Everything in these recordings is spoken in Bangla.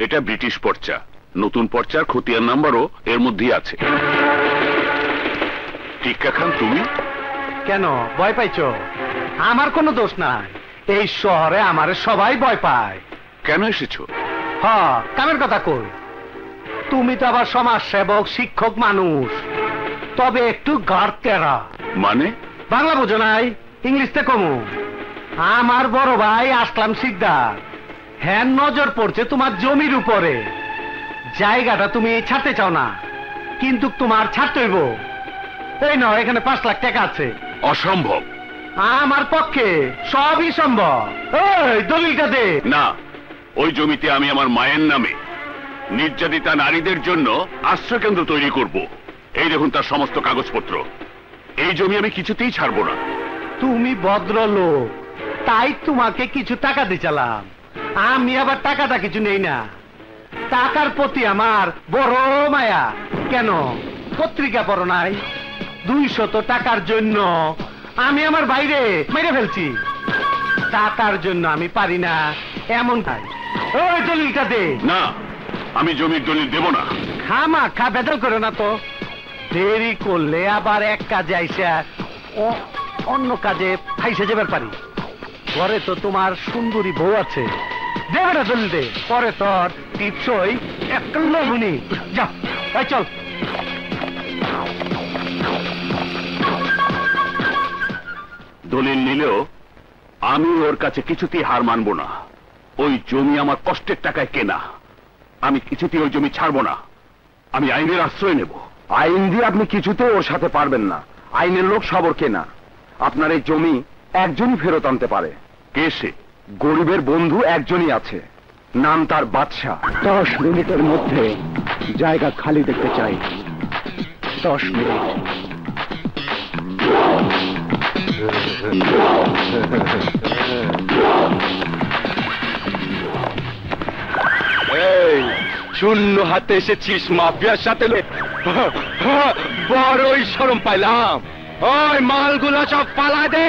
এটা ব্রিটিশ পর্চা, নতুন পর্চার খতিয়ান নাম্বারও এর মধ্যেই আছে। টিক্কা খান, তুমি কেন ভয় পাইছো? আমার কোনো দোষ নাই, এই শহরে আমারে সবাই ভয় পায়। কেন এসেছো? হ্যাঁ, কামের কথা কই। তুমি তো আবার সমাজ সেবক শিক্ষক মানুষ, তবে একটু গাড় তেরা। মানে? বাংলা বোঝো নাই, ইংলিশতে কমু। আমার বড় ভাই আসলাম সিকদার, হ্যাঁ নজর পড়ছে তোমার জমির উপরে। জায়গাটা তুমি ছাড়তে চাও না, কিন্তু তোমার ছাড়তে হইব। এই নাও, এখানে 5 লাখ টাকা আছে। অসম্ভব। আমার পক্ষে সবই সম্ভব। এই দলিলটা দে। না, ওই জমিতে আমি আমার মায়ের নামে নির্যাতিতা নারীদের জন্য আশ্রয় কেন্দ্র তৈরি করব। এই দেখুন তার সমস্ত কাগজপত্র। এই জমি আমি কিছুতেই ছাড়বো না। তুমি ভদ্রলোক, তাই তোমাকে কিছু টাকা দিছিলাম। আমি আবার টাকাটা কিছু নেই না, টাকার প্রতি আমার বড় মায়া। কেন পত্রিকা পড়ো নাই? 200 টাকার জন্য আমি আমার বাইরে মেরে ফেলছি। টাকার জন্য আমি পারি না এমন তাই। ওই দলিলটা দে। না, আমি জমির দলিল দেব না। খামাখা বেদল করো না তো, দেরি করলে আবার এক কাজে আইসা অন্য কাজে ফাইসে যাবার পারি। পরে তো তোমার সুন্দরী বউ আছে, দেবে না দলিল দে। পরে তোর টিপসই একটা লবণী। যা, এই চল। দলিল নিলেও আমি ওর কাছে কিছুতেই হার মানবো না। ওই জমি আমার কষ্টের টাকায় কেনা, আমি কিছুতেই ওই জমি ছাড়বো না। আমি আইনের আশ্রয় নেব। আইন দিয়ে আপনি কিছুতেই ওর সাথে পারবেন না। আইনের লোক সবর কেনা। আপনার এই জমি একজনই ফেরত আনতে পারে। কে সে? গরিবের বন্ধু একজনই আছে, নাম তার বাদশা। 10 মিনিটের মধ্যে জায়গা খালি দেখতে চাই। 10 মিনিট। এই শূন্য হাতে এসেছিস মাফিয়ার সাথে? বড়ই শরম পাইলাম। ওই মালগুলো সব পালা দে।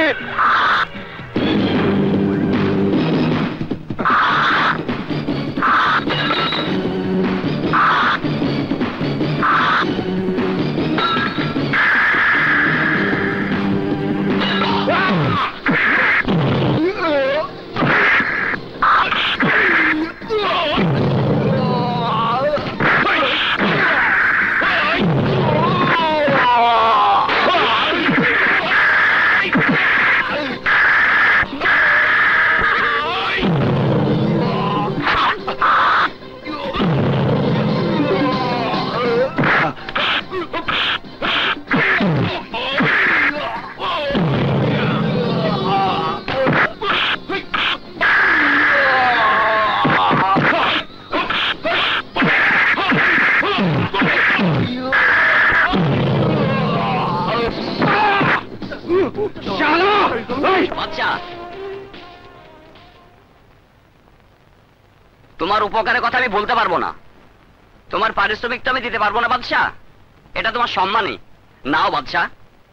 তোমার উপকারের কথা আমি বলতে পারবো না, তোমার পারিশ্রমিক তো আমি দিতে পারবো না বাদশা। এটা তোমার সম্মানই। নাও বাদশা।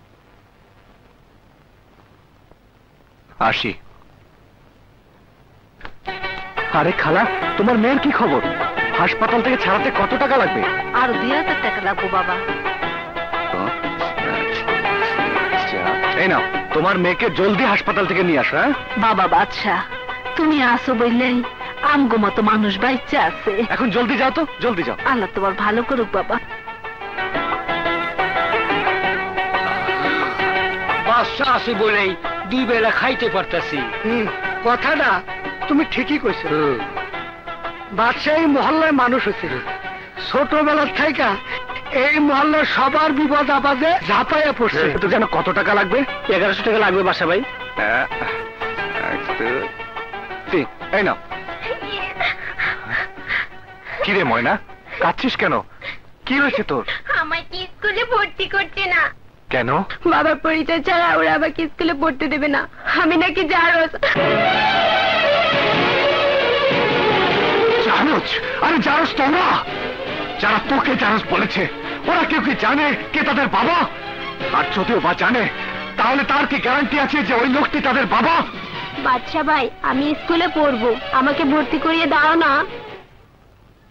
আসি। আরে খালা, তোমার মেয়ের কি খবর? হাসপাতাল থেকে ছাড়াতে কত টাকা লাগবে? আর 2000 টাকা লাগবে বাবা। এই নাও, তোমার মেয়েকে জলদি হাসপাতাল থেকে নিয়ে আসো। হ্যাঁ বাবা বাদশা, তুমি আসো বললেই আমগো মতো মানুষ বাইচা আছে। এখন জলদি যাও তো, জলদি যাও। আল্লাহ তোমার ভালো করুক বাবা। বাদশা আছে বলেই 2 বেলা খাইতে পারতাছি। কথাটা তুমি ঠিকই কইছো। বাদশা এই মহল্লায় মানুষ হচ্ছে, ছোটবেলার থেকে এই মহল্লার সবার বিপদ আপদে ঝাঁপাইয়া পড়ছে। তো যেন কত টাকা লাগবে? 1100 টাকা লাগবে বাসা ভাই। এই নাও। কিরে ময়না, কাঁদছিস কেন? কি হয়েছে তোর? আমায় কি স্কুলে ভর্তি করছে না। কেন? বাবার পরিচয় ছাড়া ওরা আমাকে স্কুলে পড়তে দেবে না। আমি নাকি জারজ। জারজ? আরে জারজ তোরা? যারা তোকে জারজ বলেছে ওরা কেউ কি জানে কে তাদের বাবা? আর যদিও বা জানে, তাহলে তার কি গ্যারান্টি আছে যে ওই লোকটি তাদের বাবা? বাদশা ভাই, আমি স্কুলে পড়বো, আমাকে ভর্তি করিয়ে দাও না।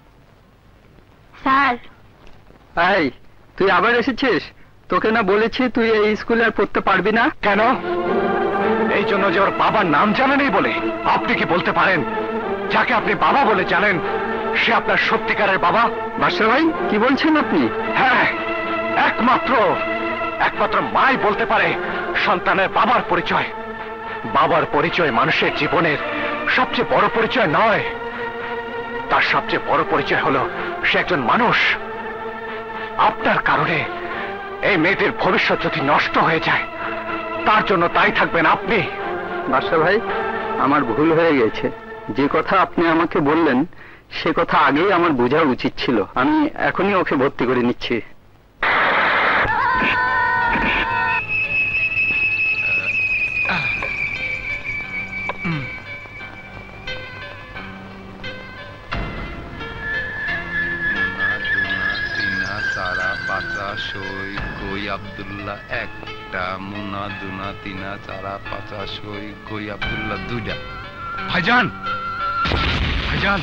স্যার এই তুই আবার এসেছিস? তোকে না বলেছি তুই এই স্কুলে আর পড়তে পারবি না? কেন? এই জন্য যে ওর বাবার নাম জানেনই বলে? আপনি কি বলতে পারেন যাকে আপনি বাবা বলে জানেন সে আপনার সত্যিকারের বাবা? বাদশা ভাই কি বলছেন আপনি? হ্যাঁ, একমাত্র মাই বলতে পারে সন্তানের বাবার পরিচয়। বাবার পরিচয় মানুষের জীবনের সবচেয়ে বড় পরিচয় নয়, তার সবচেয়ে বড় পরিচয় হলো সে একজন মানুষ। আপনার কারণে এই মেয়েদের ভবিষ্যৎ যদি নষ্ট হয়ে যায় তার জন্য দায়ী থাকবেন আপনি। বাদশা ভাই আমার ভুল হয়ে গেছে, যে কথা আপনি আমাকে বললেন সে কথা আগেই আমার বোঝা উচিত ছিল। আমি এখনই ওকে ভর্তি করে নিচ্ছি। কই আব্দুল্লাহ একটা, মুনা দুনা তিনা চারা পাঁচা সই কই আব্দুল্লাহ দুইটা। ভাইজান, ভাইজান,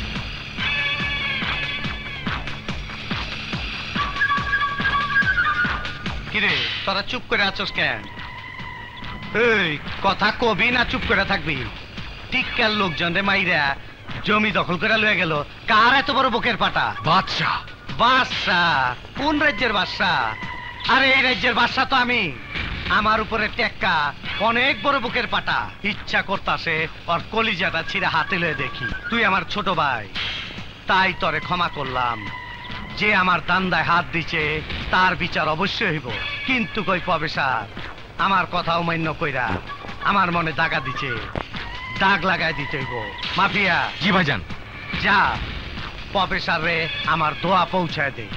কিরে তোরা চুপ করে আছোস কেন? এই কথা কবি না চুপ করে থাকবি? টিক্কার লোকজন রে মাইরা জমি দখল করে লয়ে গেল। কার এত বড় বুকের পাটা? বাদশাহ। বাদশাহ? কোন রাজ্যের বাদশাহ? আরে এই রাজ্যের বাদশাহ তো আমি। আমার উপরে টেক্কা অনেক বড় বুকের পাটা। ইচ্ছা করতাছে ওর কলিজাটা ছিঁড়ে হাতে লয়ে দেখি। তুই আমার ছোট ভাই, তাই তরে ক্ষমা করলাম। যে আমার দান্দায় হাত দিছে তার বিচার অবশ্যই হইব। কিন্তু কই প্রফেসর আমার কথা অমান্য কইরা আমার মনে দাগা দিছে, দাগ লাগাই দিতে হইব। মাফিয়া। জি ভাইজান। যা প্রফেসর রে আমার দোয়া পৌঁছায় দে।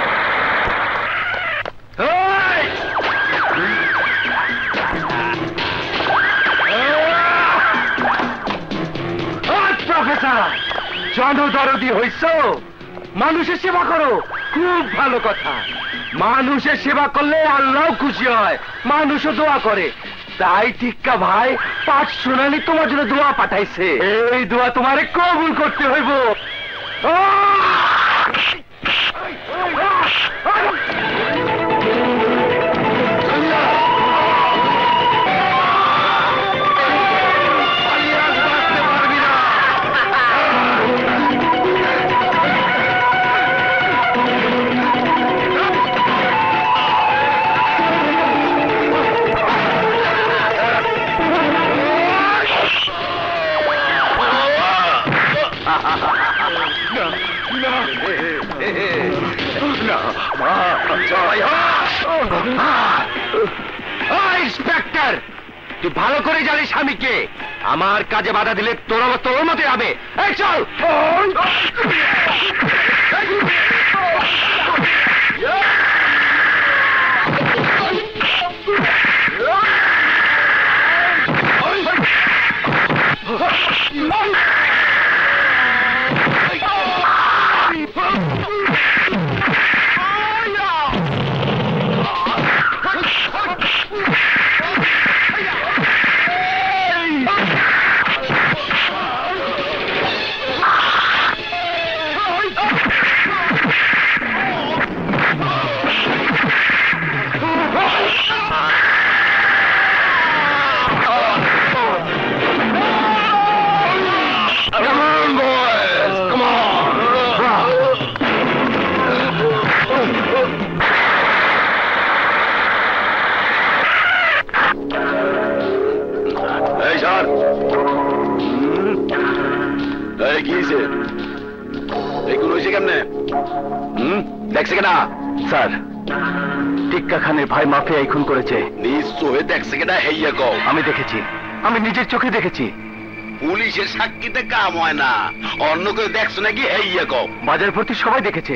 প্রফেসর জনদরদি হইছ, মানুষের সেবা করো, খুব ভালো কথা। মানুষের সেবা করলে আল্লাহ খুশি হয়, মানুষও দোয়া করে। তাই টিক্কা ভাই পাঁচ সোনালি তোমার জন্য দোয়া পাঠাইছে। এই দোয়া তোমারে কবুল করতে হইব। ইন্সপেক্টর, তুই ভালো করে জানিস আমি কে। আমার কাজে বাধা দিলে তোর অবস্থা ওর মতে হবে। এই চল। দেখছে কিনা স্যার? টিক্কা খানের ভাই মাফিয়া খুন করেছে। নিশ্চয় দেখছে কিনা? হেইয়া কও। আমি দেখেছি, আমি নিজের চোখে দেখেছি। পুলিশের সাক্ষীতে কাম হয় না, অন্য কেউ দেখছো নাকি? হেইয়া কও। বাজার ভর্তি সবাই দেখেছে।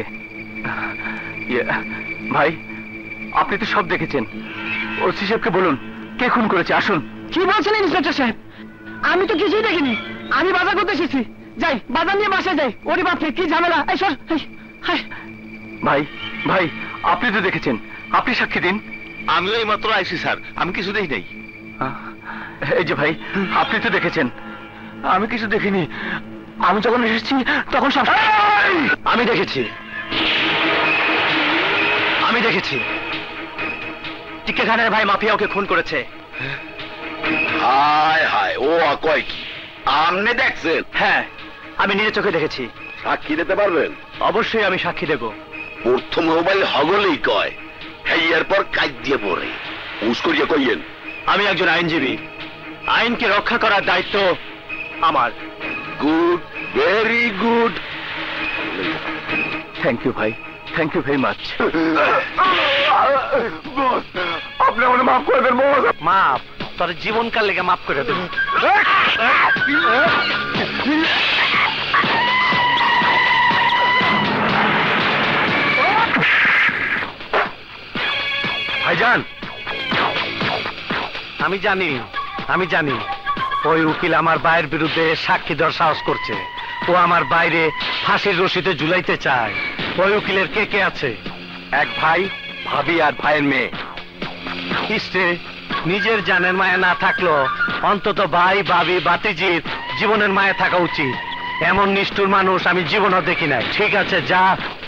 ভাই আপনি তো সব দেখেছেন, ওসি সাহেবকে বলুন কে খুন করেছে। আসুন। কি বলছেন ইন্সপেক্টর সাহেব? আমি তো কিছুই দেখিনি। আমি বাজার করতে এসেছি। যাই বাজার নিয়ে বাসায় যাই। ওরে বাপরে কি ঝামেলা। এই সর। ভাই ভাই আপনি তো দেখেছেন, আপনি সাক্ষী দিন। আমিও এই মাত্র আইছি স্যার, আমি কিছু দেখি নাই। এই যে ভাই আপনি তো দেখেছেন। আমি কিছু দেখিনি। আমি যখন এসেছি তখন আমি দেখেছি। আমি দেখেছি টিক্কা খানের ভাই মাফিয়া ওকে খুন করেছে। হায় হায়, ও কয় কি আমনে দেখছেন? হ্যাঁ, আমি নিজের চোখে দেখেছি। সাক্ষী দিতে পারবেন? অবশ্যই আমি সাক্ষী দেব। প্রথম মোবাইল হগলেই কয়, হ্যাঁ এরপর কাজ দিয়ে পড়ে উস করিয়া কইয়েন। আমি একজন আইনজীবী, আইনকে রক্ষা করার দায়িত্ব আমার। Good, very good. Thank you ভাই, থ্যাংক ইউ ভেরি মাচ। আপনি আমাকে মাফ করে দেন বস। মাফ? তোর জীবনকাল লেগে মাফ করে দেব। ভাইজান, আমি জানি ওই উকিল আমার ভাইয়ের বিরুদ্ধে সাক্ষী দেওয়ার সাহস করছে। ও আমার বাইরে ফাঁসির রশিতে ঝুলাইতে চায়। ওই উকিলের কে কে আছে? এক ভাই, ভাবি আর ভাইয়ের মেয়ে। ইসরে, নিজের জানের মায়া না থাকলো অন্তত ভাই, ভাবি, বাতিজির জীবনের মায়া থাকা উচিত। এমন নিষ্ঠুর মানুষ আমি জীবনও দেখি নাই। ঠিক আছে, যা